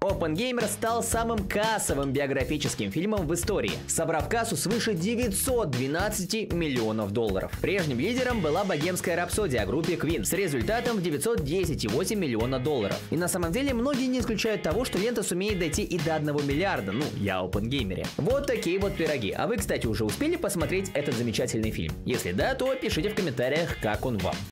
Оппенгеймер стал самым кассовым биографическим фильмом в истории, собрав кассу свыше 912 миллионов долларов. Прежним лидером была «Богемская рапсодия» о группе Queen с результатом в 910,8 миллиона долларов. И на самом деле многие не исключают того, что лента сумеет дойти и до 1 миллиарда, я о Оппенгеймере. Вот такие вот пироги. А вы, кстати, уже успели посмотреть этот замечательный фильм? Если да, то пишите в комментариях, как он вам.